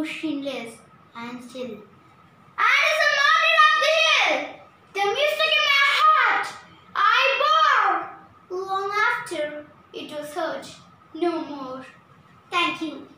motionless and still. And as I mounted up the hill, the music in my heart I bore. Long after it was heard no more. Thank you.